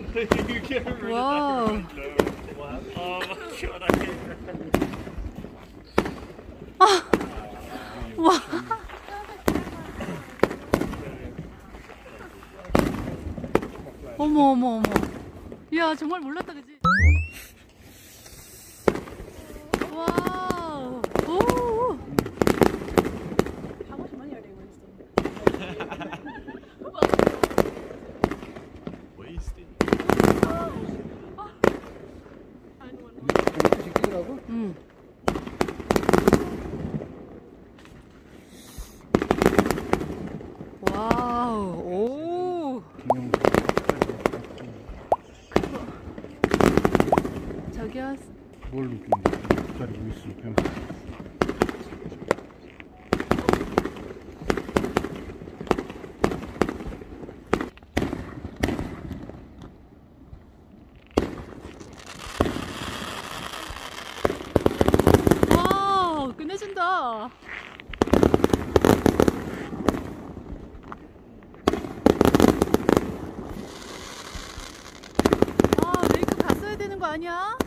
와우. 와. 어머 어머 어머. 이야 정말 몰랐다 그지? 와우. 오. 응. 와우. 오. 저기요. 뭘로 좀 기다리고 있어. 와, 끝내준다. 아, 메이크업 다 써야 되는 거 아니야?